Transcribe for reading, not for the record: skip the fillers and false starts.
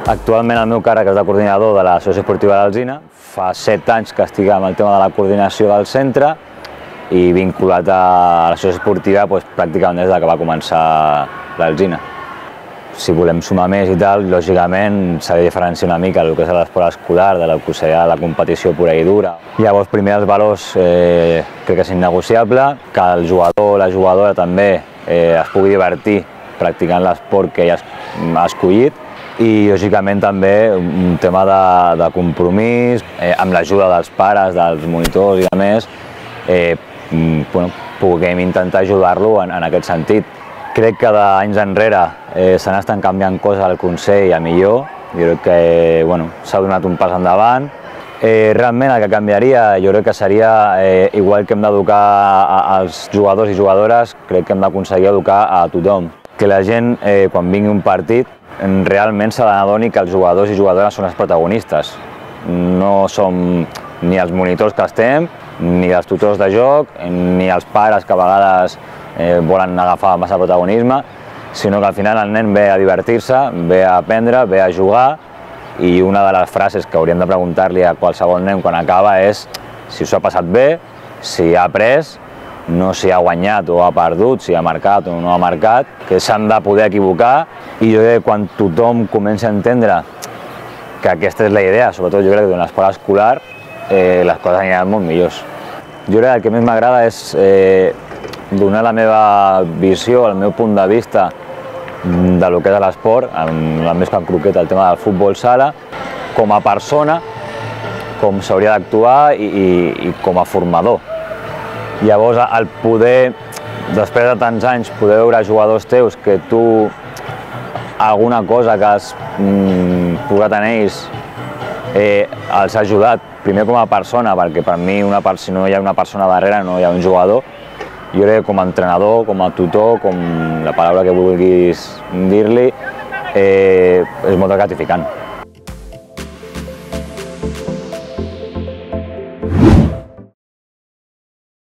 Actualment el meu càrrec és de coordinador de l'Associació Esportiva d'Alzina. Fa 7 anys que estic amb el tema de la coordinació del centre i vinculat a l'Associació Esportiva pràcticament des que va començar l'Alzina. Si volem sumar més i tal, lògicament s'ha de diferenciar una mica el que és l'esport escolar de el que seria la competició pura i dura. Llavors, primer els valors crec que és innegociable, que el jugador o la jugadora també es pugui divertir practicant l'esport que ella ha escollit i lògicament també un tema de compromís, amb l'ajuda dels pares, dels monitors i a més, puguem intentar ajudar-lo en aquest sentit. Crec que d'anys enrere se n'estan canviant coses al Consell a millor. Jo crec que s'ha donat un pas endavant. Realment el que canviaria jo crec que seria, igual que hem d'educar als jugadors i jugadores, crec que hem d'aconseguir educar a tothom. Que la gent, quan vingui un partit, realment se n'adoni que els jugadors i jugadores són els protagonistes. No som ni els monitors que estem, ni els tutors de joc, ni els pares que a vegades volen agafar massa protagonisme, sinó que al final el nen ve a divertir-se, ve a aprendre, ve a jugar i una de les frases que hauríem de preguntar-li a qualsevol nen quan acaba és si s'ho ha passat bé, si ha après, no si ha guanyat o ha perdut, si ha marcat o no ha marcat, que s'han de poder equivocar i jo crec que quan tothom comença a entendre que aquesta és la idea, sobretot jo crec que en l'esport escolar les coses aniran molt millors. Jo crec que el que més m'agrada és donar la meva visió, el meu punt de vista de lo que és l'esport, més que en croquet el tema del futbol sala, com a persona, com s'hauria d'actuar i com a formador. Llavors, el poder, després de tants anys, poder veure jugadors teus que tu alguna cosa que has posat en ells els ha ajudat, primer com a persona, perquè per mi si no hi ha una persona darrere no hi ha un jugador. Jo crec que com a entrenador, com a tutor, com la paraula que vulguis dir-li, és molt gratificant.